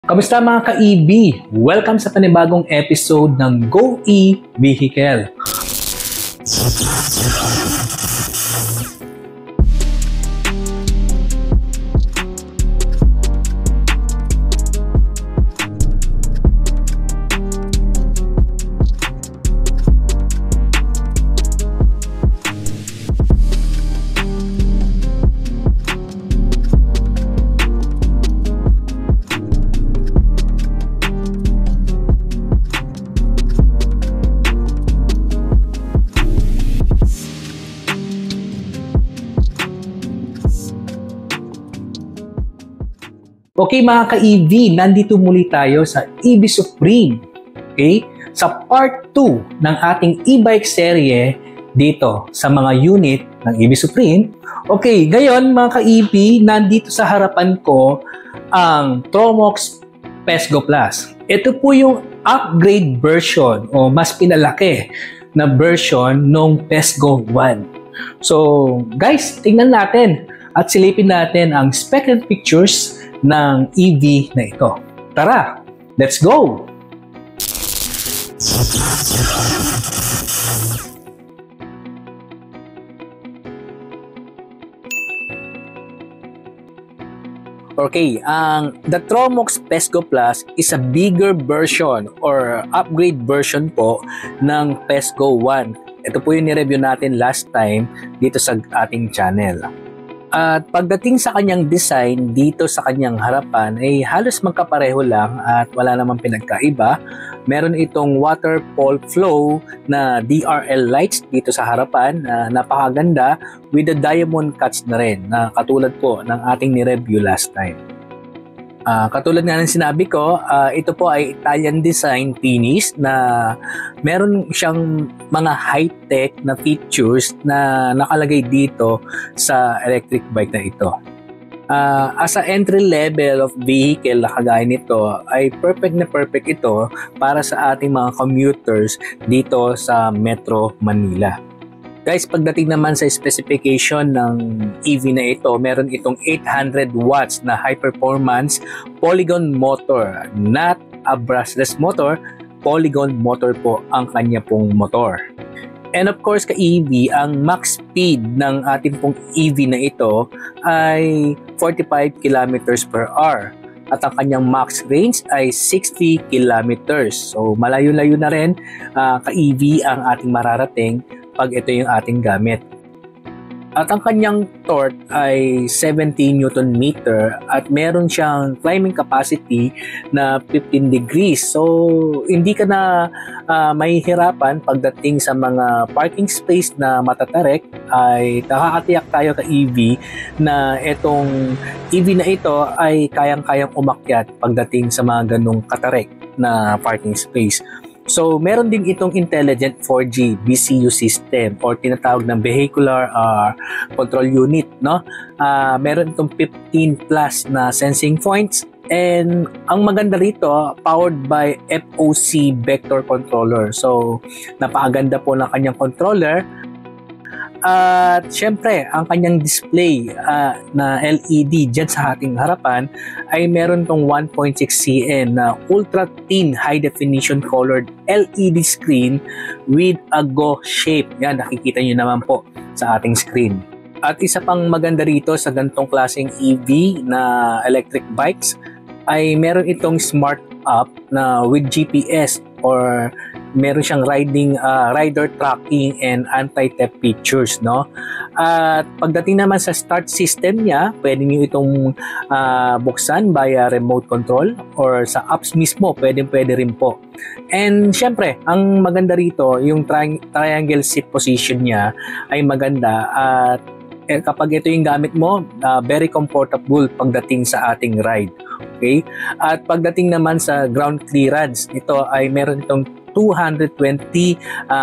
Kamusta mga ka-EB? Welcome sa panibagong episode ng Go E Vehicle. Okay mga ka-EV, nandito muli tayo sa EV Supreme. Okay? Sa part 2 ng ating e-bike serye dito sa mga unit ng EV Supreme. Okay, ngayon mga ka-EV, nandito sa harapan ko ang Tromox Pesgo Plus. Ito po yung upgrade version o mas pinalaki na version ng Pesgo 1. So guys, tingnan natin at silipin natin ang spec and pictures ng EV na ito. Tara, let's go! Okay, the Tromox Pesgo Plus is a bigger version or upgrade version po ng Pesgo 1. Ito po yung ni-review natin last time dito sa ating channel. At pagdating sa kanyang design dito sa kanyang harapan ay halos magkapareho lang at wala namang pinagkaiba. Meron itong water pole flow na DRL lights dito sa harapan na napakaganda with the diamond cuts na rin na katulad po ng ating ni-review last time. Katulad nga ng sinabi ko, ito po ay Italian design finish na meron siyang mga high-tech na features na nakalagay dito sa electric bike na ito. As a entry level of vehicle na kagaya nito ay perfect na perfect ito para sa ating mga commuters dito sa Metro Manila. Guys, pagdating naman sa specification ng EV na ito, meron itong 800 watts na high performance polygon motor, not a brushless motor, polygon motor po ang kanya pong motor. And of course, ka-EV, ang max speed ng ating pong EV na ito ay 45 kilometers per hour. At ang kanyang max range ay 60 kilometers. So malayo-layo na rin ka-EV ang ating mararating pag ito yung ating gamit. At ang kanyang torque ay 70 Newton meter at meron siyang climbing capacity na 15 degrees. So hindi ka na mahihirapan pagdating sa mga parking space na matatarik. Ay nakakatiyak tayo ka EV na itong EV na ito ay kayang-kayang umakyat pagdating sa mga ganong katarik na parking space. So, meron din itong intelligent 4G VCU system or tinatawag ng vehicular control unit, no? Meron itong 15 plus na sensing points and ang maganda rito, powered by FOC vector controller. So, napakaganda po ng kanyang controller. At syempre, ang kanyang display na LED dyan sa ating harapan ay meron tong 1.6 cm na ultra thin high definition colored LED screen with a Go shape. Yan, nakikita nyo naman po sa ating screen. At isa pang maganda rito sa gantong klaseng EV na electric bikes ay meron itong smart app na with GPS or meron siyang rider tracking and anti-theft features, no? At pagdating naman sa start system niya, pwede niyo itong buksan via remote control or sa apps mismo, pwede rin po. And syempre, ang maganda rito, yung triangle seat position niya ay maganda at kapag ito yung gamit mo, very comfortable pagdating sa ating ride. Okay? At pagdating naman sa ground clearance, ito ay meron itong 220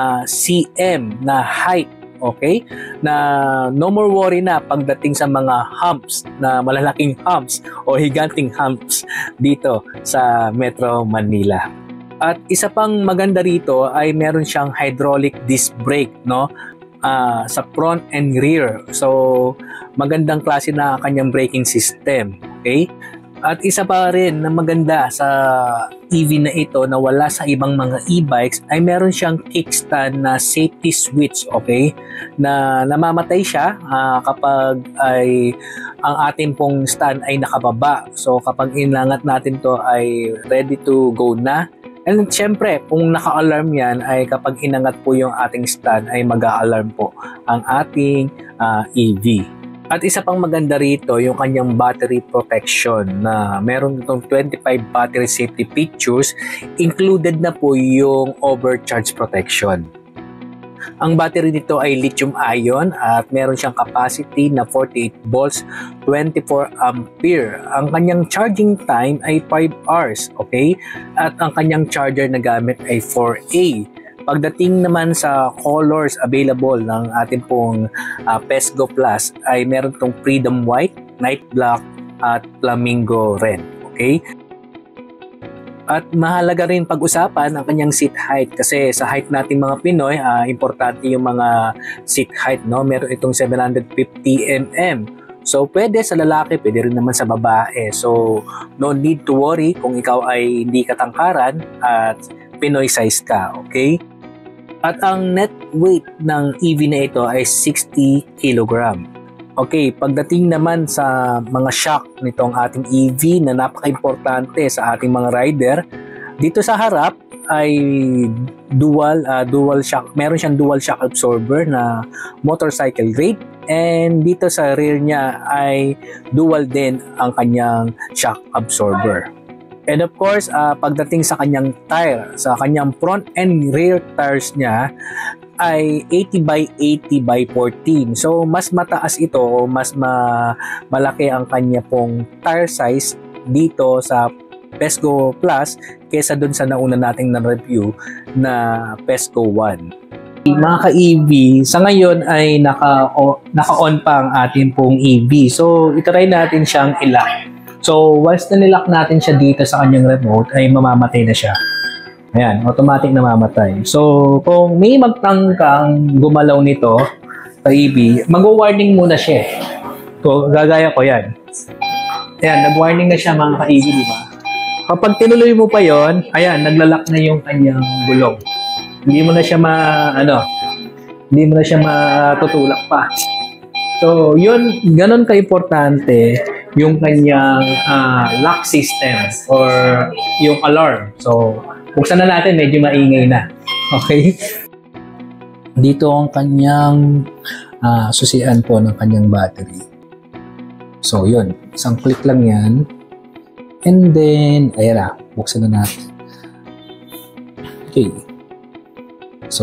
cm na height. Okay? Na no more worry na pagdating sa mga humps, na malalaking humps o higanting humps dito sa Metro Manila. At isa pang maganda rito ay meron siyang hydraulic disc brake, no? Sa front and rear. So magandang klase na kanyang braking system. Okay? At isa pa rin na maganda sa EV na ito na wala sa ibang mga e-bikes ay meron siyang kickstand na safety switch, okay? Na namamatay siya kapag ay ang ating pong stand ay nakababa. So kapag inangat natin to ay ready to go na. And syempre, kung naka-alarm yan ay kapag inangat po yung ating stand ay mag-a-alarm po ang ating EV. At isa pang maganda rito, yung kanyang battery protection na meron itong 25 battery safety features, included na po yung overcharge protection. Ang battery nito ay lithium-ion at meron siyang capacity na 48 volts, 24 ampere. Ang kanyang charging time ay 5 hours, okay? At ang kanyang charger na gamit ay 4A. Pagdating naman sa colors available ng ating pong PESGO Plus ay meron itong Freedom White, Night Black at Flamingo Red. Okay? At mahalaga rin pag-usapan ang kanyang seat height kasi sa height nating mga Pinoy, importante yung mga seat height. No? Meron itong 750 mm. So pwede sa lalaki, pwede rin naman sa babae. So no need to worry kung ikaw ay hindi katangkaran at Pinoy size ka. Okay? At ang net weight ng EV na ito ay 60 kg. Okay, pagdating naman sa mga shock nitong ating EV na napaka-importante sa ating mga rider, dito sa harap ay dual shock. Meron siyang dual shock absorber na motorcycle grade, and dito sa rear niya ay dual din ang kanyang shock absorber. And of course, pagdating sa kanyang tire, sa kanyang front and rear tires niya ay 80 by 80 by 14. So, mas mataas ito o mas malaki ang kanya pong tire size dito sa PESGO Plus kesa dun sa nauna nating na-review na PESGO 1. Mga ka-EV, sa ngayon ay naka-on pa ang ating pong EV. So, itry natin siyang i-lock. So, once na nilock natin siya dito sa kanyang remote, ay mamamatay na siya. Ayan, automatic na mamatay. So, kung may magtangkang gumalaw nito sa EV, mag-warning muna siya. So, gagaya ko yan. Ayan, nag-warning na siya mga ka-EV, di ba? Kapag tinuloy mo pa yon, ayan, naglalak na yung kanyang gulong. Hindi mo na siya hindi mo na siya matutulak pa. So, yun, ganun ka-importante yung kanyang lock system or yung alarm. So, buksan na natin, medyo maingay na. Okay? Dito ang kanyang susian po ng kanyang battery. So, yun. Isang click lang yan. And then, ayan na. Buksan na natin. Okay. So,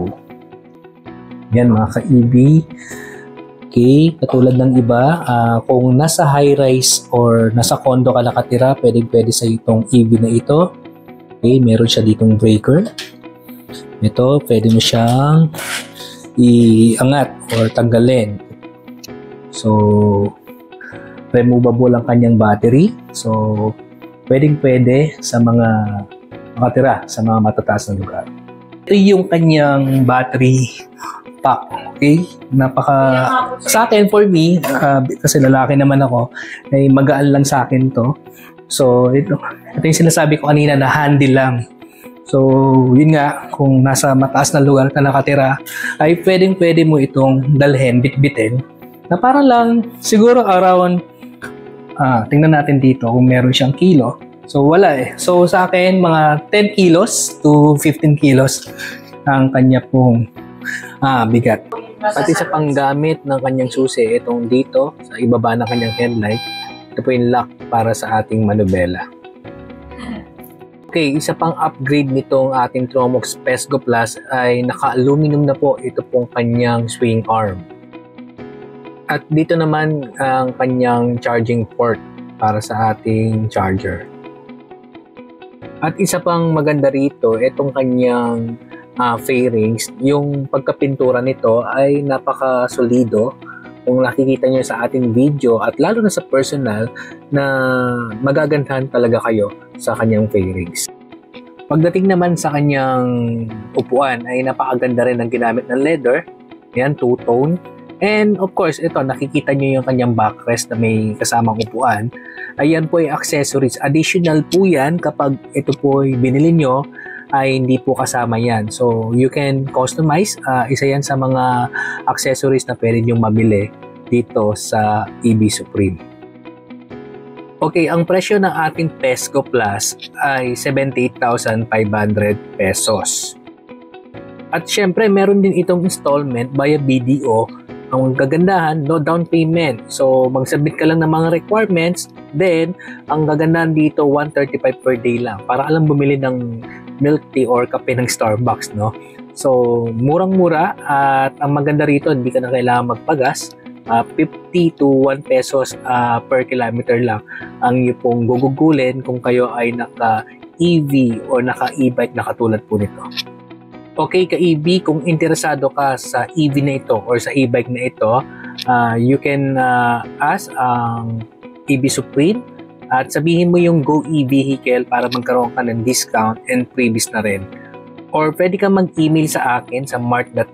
yan mga ka-EV. Okay, katulad ng iba, kung nasa high-rise or nasa condo ka nakatira, pwede sa itong EV na ito. Okay, meron siya ditong breaker. Ito, pwede mo siyang iangat or tanggalin. So, removable ang kanyang battery. So, pwede sa mga nakatira sa mga matataas na lugar. Ito yung kanyang battery pack. Okay? Sa akin, for me, kasi lalaki naman ako, ay magaan lang sa akin to. So, ito yung sinasabi ko kanina na handy lang. So, yun nga, kung nasa mataas na lugar ka nakatira, ay pwede mo itong dalhin, bitbitin, na para lang, siguro around, tingnan natin dito kung meron siyang kilo. So, wala eh. So, sa akin, mga 10 kilos to 15 kilos ang kanya pong bigat. Pati sa panggamit ng kanyang susi, itong dito, sa ibaba ng kanyang headlight, ito po yung lock para sa ating manubela. Okay, isa pang upgrade nitong ating Tromox PESGO Plus ay naka-aluminum na po ito pong kanyang swing arm. At dito naman ang kanyang charging port para sa ating charger. At isa pang maganda rito, itong kanyang fairings, yung pagkapintura nito ay napaka-solido. Kung nakikita nyo sa ating video at lalo na sa personal, na magagandahan talaga kayo sa kanyang fairings. Pagdating naman sa kanyang upuan ay napakaganda rin ang ginamit ng leather. Yan, two-tone. And of course, ito, nakikita nyo yung kanyang backrest na may kasamang upuan. Ayan po ay accessories. Additional po yan kapag ito po ay binili nyo, ay hindi po kasama yan. So, you can customize. Isa yan sa mga accessories na pwede nyo mabili dito sa EB Supreme. Okay, ang presyo ng ating Pesco Plus ay 78,500 pesos. At syempre, meron din itong installment via BDO. Ang kagandahan, no down payment. So, mag-submit ka lang ng mga requirements. Then, ang kagandahan dito, 135 per day lang. Para alam bumili ng milk tea or kape ng Starbucks, no? So, murang-mura. At ang maganda rito, hindi ka na kailangan magpagas. 50 to 1 pesos per kilometer lang ang iyo pong gugugulin kung kayo ay naka-EV or naka-e-bike na katulad po nito. Okay, ka-EV, kung interesado ka sa EV na ito or sa e-bike na ito, you can ask ang EB Supreme at sabihin mo yung Go e-Vehicle para magkaroon ka ng discount and freebies na rin. Or pwede ka mag-email sa akin sa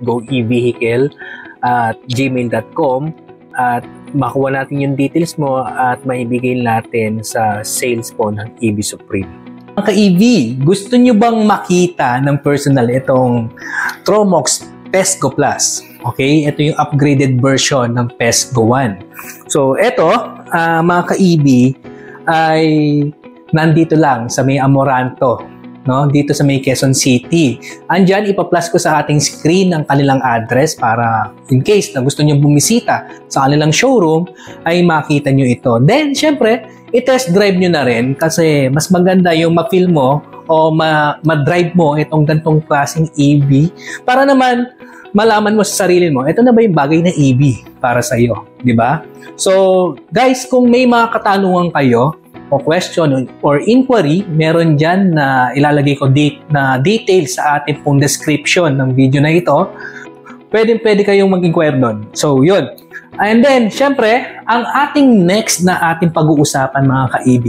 mark.goevehicle@gmail.com at makuha natin yung details mo at maibigay natin sa sales po ng EB Supreme. Mga ka-EV, gusto nyo bang makita ng personal itong Tromox Pesco Plus? Okay, ito yung upgraded version ng Pesco 1. So, ito, mga ka-EV, ay nandito lang sa may Amoranto, no? Dito sa may Quezon City. Andyan, ipa-plus ko sa ating screen ang kanilang address para in case na gusto nyo bumisita sa kanilang showroom, ay makita nyo ito. Then, syempre, i-test drive nyo na rin kasi mas maganda yung ma-feel mo o ma-drive mo itong gantong klaseng EV para naman malaman mo sa sarili mo, ito na ba yung bagay na EV para sa iyo, di ba? So, guys, kung may mga katanungan kayo o question or inquiry, meron dyan na ilalagay ko na details sa ating pong description ng video na ito. Pwede kayong mag-inquire doon. So, yun. And then, syempre, ang ating next na ating pag-uusapan mga ka-EV,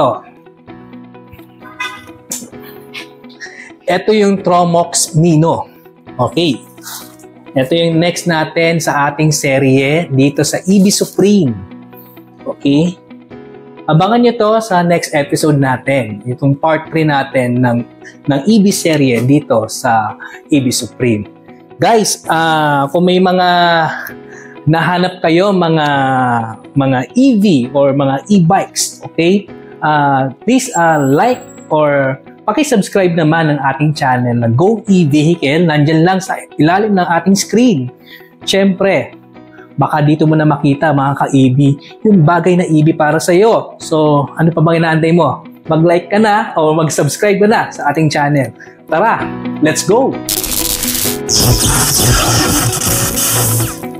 ito yung Tromox Mino. Okay. Ito yung next natin sa ating serye dito sa EB Supreme. Okay. Abangan nyo to sa next episode natin. Itong part 3 natin ng EB serye dito sa EB Supreme. Guys, kung may mga nahanap kayo mga EV or mga e-bikes, okay? Please like or paki-subscribe naman ng ating channel na Go e-Vehicle. Nandyan lang sa ilalim ng ating screen. Siyempre, baka dito mo na makita mga ka-EV yung bagay na EV para sa iyo. So, ano pa bang inaantay mo? Mag-like ka na o mag-subscribe ka na sa ating channel. Tara, let's go!